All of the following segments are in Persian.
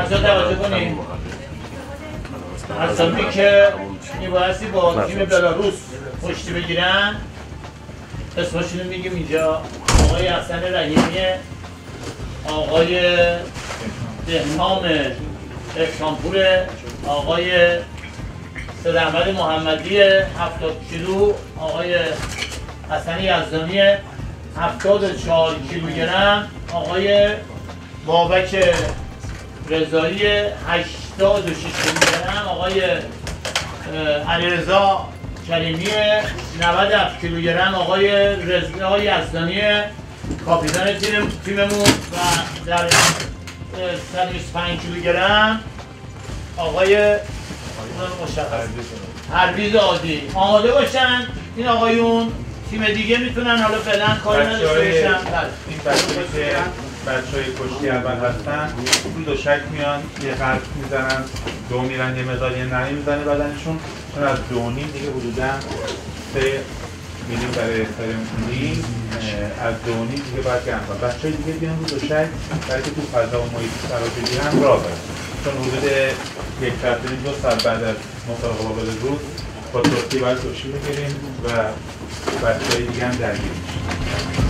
بچه‌ها توجه کنید. اسامی که میبایستی با تیم بلاروس پشتی بگیرن اسمشون رو میگیم اینجا. آقای حسن رحیمی، آقای بهنام احسانپور، آقای سید احمد محمدی 70 کیلو، آقای حسن یزدانی 74 کیلوگرم، آقای بابک رضایی 86 کیلوگرم، آقای علیرضا کریمی 97 کیلوگرم، آقای رضا یزدانی کاپیتان تیممون و در 125 کیلوگرم آقای پرویز عادی. آماده باشن این آقایون. تیم دیگه میتونن حالا فعلا کاری نداشته باشن. این بچه‌های کشتی اول هستن، رو دو شک میان یه قلب میزنن، دو میرن یه مقدار یه نمی میزنه بدنشون، چون از 2.5 دیگه حدوداً 3 میریم برای فرمونی، از 2.5 دیگه باید گرم کنن. بچه‌های دیگه بیان رو دو شک برای که تو فضا و محیط قرار بگیرن راه برن، چون حدود 1 ساعت تا 2 ساعت بعد از مسابقه بابل روز با ترکی باید کشتی بگیریم و بچه‌های دیگه هم درگیر میشن.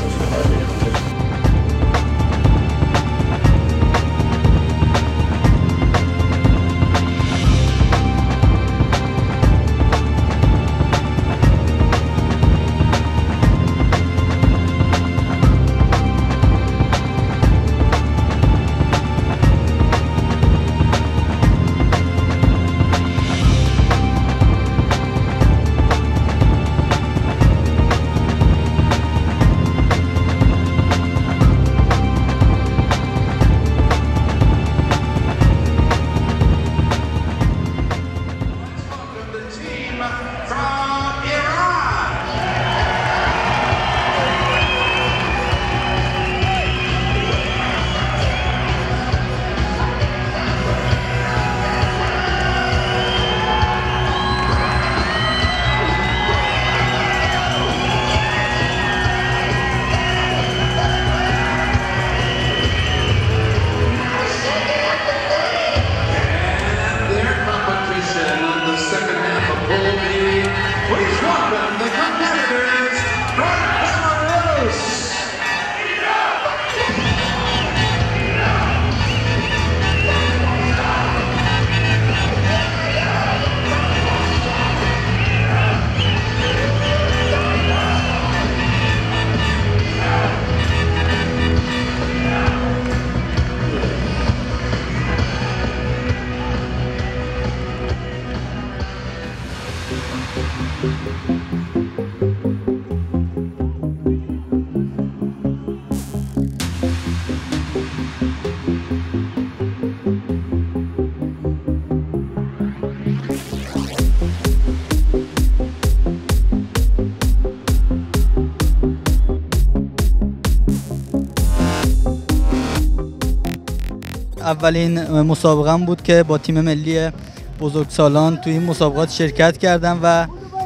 اولین مسابقه بود که با تیم ملی بزرگسالان توی این مسابقات شرکت کردم و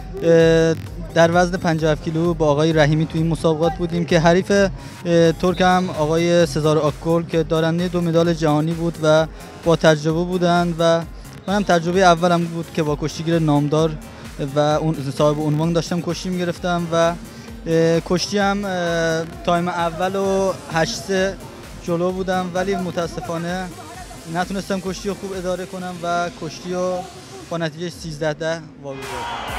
در وزن 57 کیلو با آقای رحیمی توی این مسابقات بودیم که حریف ترکم آقای سزار آکگل که دارنده 2 مدال جهانی بود و با تجربه بودند و منم تجربه اولم بود که با کشتیگیر نامدار و اون صاحب عنوان داشتم کشتی می‌گرفتم و کشتی هم تایم اول و 8 جلو بودم، ولی متاسفانه نتونستم کشتی رو خوب اداره کنم و کشتی رو با نتیجه 13-10 واگذار کردم.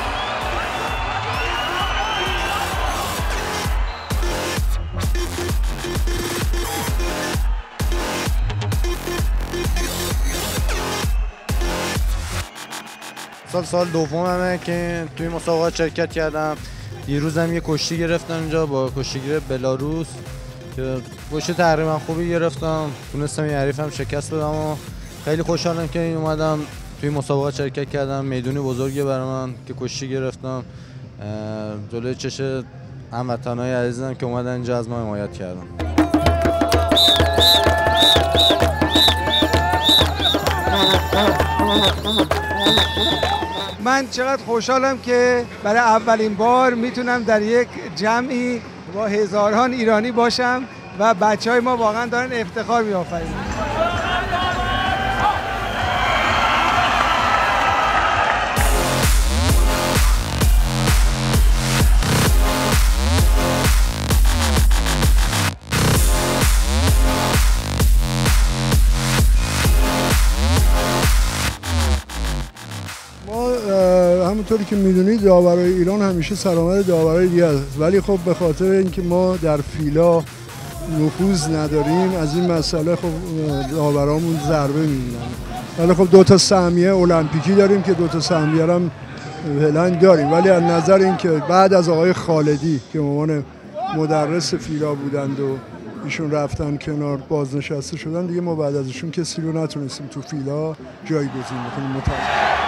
سال دوممه که توی مسابقات شرکت کردم. دیروز هم یه کشتی گرفتم اینجا با کشتیگیر بلاروس که کشتی تقریبا خوبی گرفتم، تونستم یه حریفم شکست بدم و خیلی خوشحالم که اومدم توی مسابقات شرکت کردم. میدونی بزرگی برای من که کشتی گرفتم، جلوی چش هموطنای عزیزم که اومدن اینجا از ما حمایت کردن. من چقدر خوشحالم که برای اولین بار میتونم در یک جمعی با هزاران ایرانی باشم و بچهای ما واقعا دارن افتخار می‌آفرینن. همونطوری که میدونید داورای ایران همیشه سرآمد داورای دیگه است، ولی خب به خاطر اینکه ما در فیلا نفوذ نداریم از این مسئله خب داورامون ضربه می‌بینن. ولی خب 2 تا سهمیه المپیکی داریم که 2 تا سهمیه هم فعلا داریم، ولی از نظر اینکه بعد از آقای خالدی که عنوان مدرس فیلا بودند و ایشون رفتن کنار بازنشسته شدن، دیگه ما بعد از ایشون کسی رو نتونستیم تو فیلا جایگزین بکنیم. متاسفم.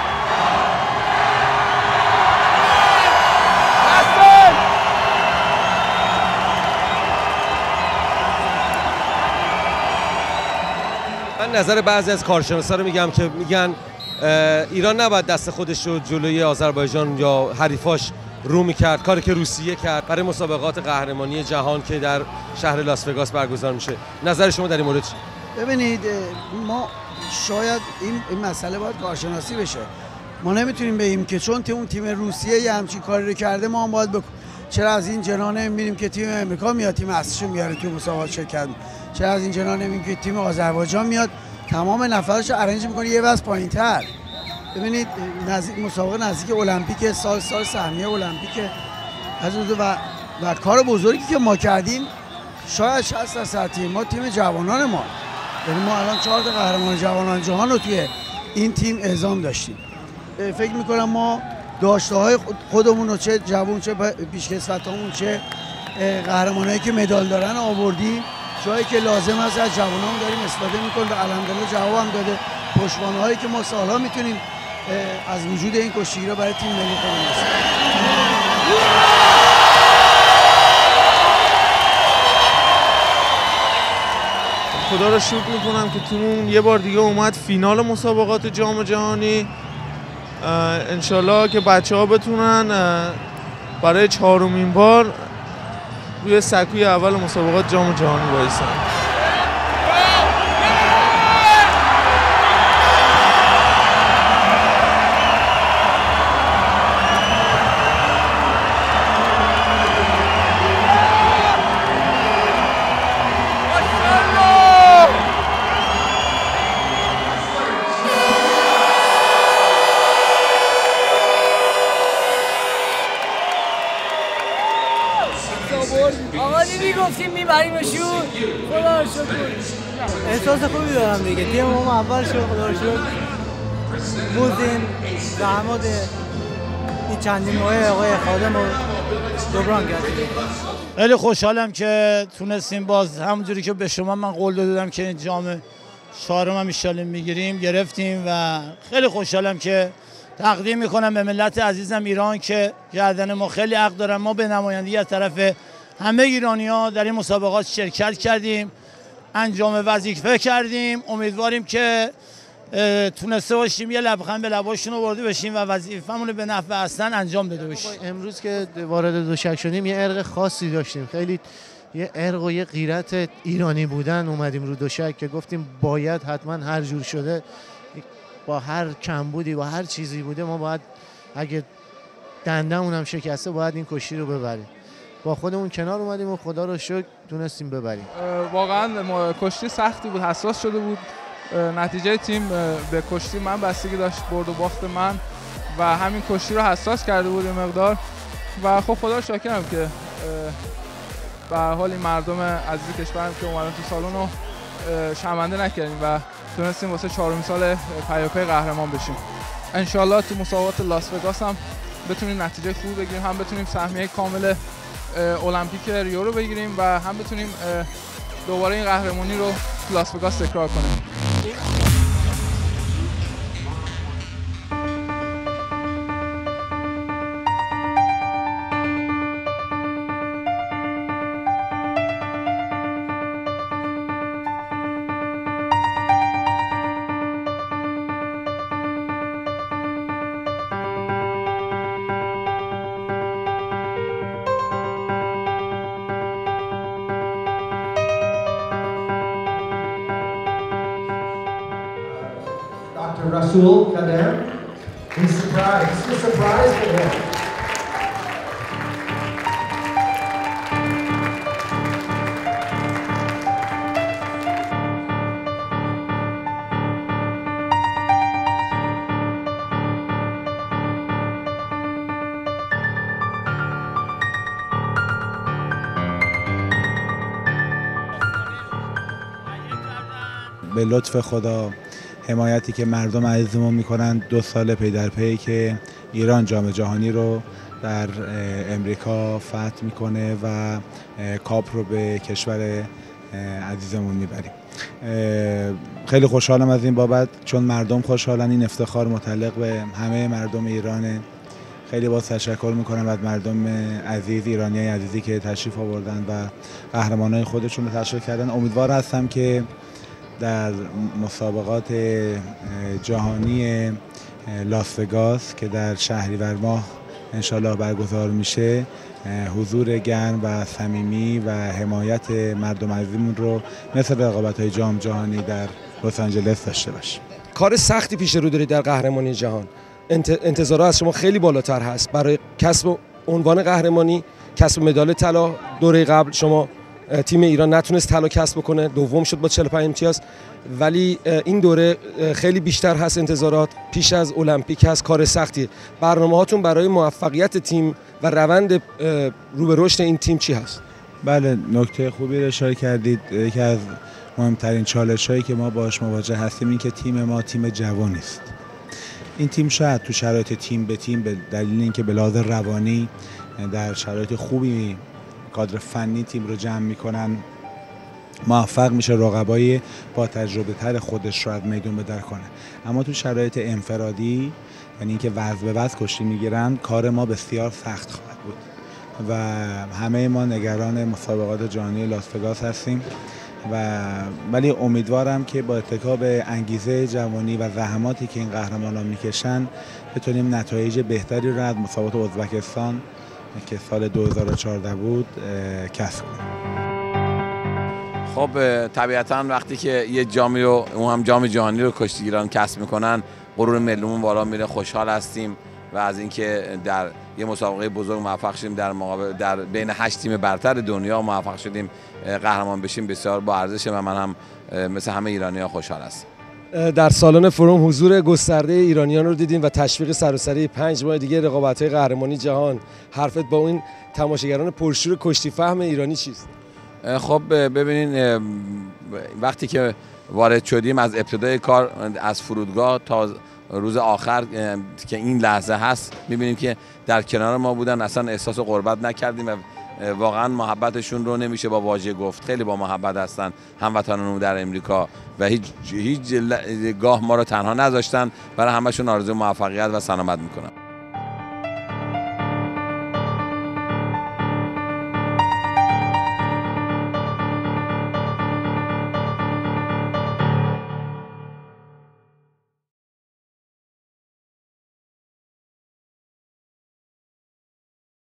من نظر بعضی از کارشناسا رو میگم که میگن ایران نباید دست خودش رو جلوی آذربایجان یا حریفاش رو میکرد، کاری که روسیه کرد برای مسابقات قهرمانی جهان که در شهر لاس وگاس برگزار میشه. نظر شما در این مورد چی؟ ببینید ما شاید این مسئله باید کارشناسی بشه. ما نمیتونیم بگیم که چون اون تیم روسیه یه همچین کاری رو کرده ما هم باید چرا از این جنان نمیبینیم که تیم امریکا میاد تیم اصلیشو میاره تو مسابقات شرکت، چرا از این جنان نمیبینیم که تیم آذربایجان میاد تمام نفراشو ارنج میکنه یه وضع پایینتر. ببینید مسابقه نزدیک المپیک سال سهمیه المپیک از و کار بزرگی که ما کردیم شاید 60% تیم ما تیم جوانان ما، یعنی ما الان 4 تا قهرمان جوانان جهان رو توی این تیم اعزام داشتیم. فکر میکنم ما داشته‌های خودمون رو چه جوان چه پیشکسوتامون چه قهرمانایی که مدال دارن آوردیم، جایی که لازم است از جوانامون داریم استفاده میکنیم و الحمدلله جواب هم داده. پشتوانه‌هایی که ما سالها میتونیم از وجود این کشتیگیرا برای تیم ملی خودمون خدا رو شکر میکنم که تیممون یه بار دیگه اومد فینال مسابقات جام جهانی. انشالله که بچه‌ها بتونن برای 4مین بار روی سکوی اول مسابقات جام جهانی وایسن. آقا نمیگفتیم میبریمشون، خدا رو شکر. احساس خوبی دارم دیگه، تیم ما اول شد، خدا رو شکر. بودیم زحمات این چندین ماه آقای خادم رو جبران کردیم. خیلی خوشحالم که تونستیم باز همونجوری که به شما من قول دادم که جام 4 ان شاءالله میگیریم گرفتیم و خیلی خوشحالم که تقدیم میکنم به ملت عزیزم ایران که گردن ما خیلی حق دارن. ما به نمایندگی از طرف همه ایرانی‌ها در این مسابقات شرکت کردیم، انجام وظیفه کردیم. امیدواریم که تونسته باشیم یه لبخند به لباشون آورده بشیم و وظیفه‌مون رو به نفع اصلا انجام داده باشیم. امروز که وارد دوشک شدیم یه ارق خاصی داشتیم، خیلی یه ارق و یه غیرت ایرانی بودن اومدیم رو دوشک که گفتیم باید حتما هر جور شده با هر کمبودی با هر چیزی بوده ما باید اگه دنده‌مون هم شکسته باید این کشتی رو ببریم. با خودمون کنار اومدیم و خدا رو شکر تونستیم ببریم. واقعا کشتی سختی بود، حساس شده بود. نتیجه تیم به کشتی من بستگی داشت، برد و باخت من و همین کشتی رو حساس کرده بود این مقدار و خب خدا رو شاکرم که به هر حال این مردم عزیز کشورم که اومدن تو سالن رو شرمنده نکردیم و تونستیم واسه 4مین سال پیاپی قهرمان بشیم. انشالله تو مسابقات لاس وگاس هم بتونیم نتیجه خوب بگیریم، هم بتونیم سهمیه کامل المپیک ریو رو بگیریم و هم بتونیم دوباره این قهرمانی رو تو لاس وگاس تکرار کنیم. Dr. Rasul Kadam. He's surprised. It's a surprise for him. به لطف خدا حمایتی که مردم عزیزمون میکنن 2 سال پی در پی که ایران جام جهانی رو در امریکا فتح میکنه و کاپ رو به کشور عزیزمون میبریم. خیلی خوشحالم از این بابت، چون مردم خوشحالن. این افتخار متعلق به همه مردم ایرانه. خیلی باز تشکر میکنم از مردم عزیز، ایرانیای عزیزی که تشریف آوردن و قهرمانای خودشون رو تشویق کردن. امیدوار هستم که در مسابقات جهانی لاس وگاس که در شهریور ماه انشالله برگزار میشه، حضور گرم و صمیمی و حمایت مردم عزیزمون رو مثل رقابت‌های جام جهانی در لس آنجلس داشته باشیم. کار سختی پیش رو دارید در قهرمانی جهان. انتظارات از شما خیلی بالاتر هست برای کسب عنوان قهرمانی، کسب مدال طلا. دوره قبل شما تیم ایران نتونست طلا کسب بکنه، دوم شد با 45 امتیاز، ولی این دوره خیلی بیشتر هست انتظارات. پیش از المپیک هست، کار سختی. برنامه‌هاتون برای موفقیت تیم و روند رو به رشد این تیم چی هست؟ بله، نکته خوبی رو اشاره کردید. یکی از مهمترین چالش‌هایی که ما باهاش مواجه هستیم این که تیم ما تیم جوانی است. این تیم شاید تو شرایط تیم به تیم به دلیل اینکه به لحاظ روانی در شرایط خوبی کادر فنی تیم رو جمع میکنن، موفق میشه رقبای با تجربه تر خودش رو از میدون به در کنه. اما تو شرایط انفرادی، یعنی اینکه وزن به وزن کشتی میگیرن، کار ما بسیار سخت خواهد بود و همه ما نگران مسابقات جهانی لاس وگاس هستیم ولی امیدوارم که با اتکا به انگیزه جوانی و زحماتی که این قهرمانان میکشن بتونیم نتایج بهتری رو از مسابقات ازبکستان که سال 2014 بود کسب کنیم. خب طبیعتاً وقتی که یه جامی رو، اون هم جام جهانی رو کشتیگیران کسب میکنن، غرور ملیمون بالا میره، خوشحال هستیم و از اینکه در یه مسابقه بزرگ موفق شدیم در بین 8 تیم برتر دنیا موفق شدیم قهرمان بشیم بسیار با ارزشه و من هم مثل همه ایرانی‌ها خوشحال هستم. در سالن فروم حضور گسترده ایرانیان رو دیدیم و تشویق سراسری 5 ماه دیگه رقابت‌های قهرمانی جهان. حرفت با این تماشاگران پرشور کشتی فهم ایرانی چیست؟ خب ببینین، وقتی که وارد شدیم از ابتدای کار، از فرودگاه تا روز آخر که این لحظه هست، می‌بینیم که در کنار ما بودن، اصلا احساس غربت نکردیم و واقعا محبتشون رو نمیشه با واژه گفت. خیلی با محبت هستن هموطنانمون در امریکا و هیچ گاه ما رو تنها نذاشتن. برای همشون آرزوی موفقیت و سلامت میکنم.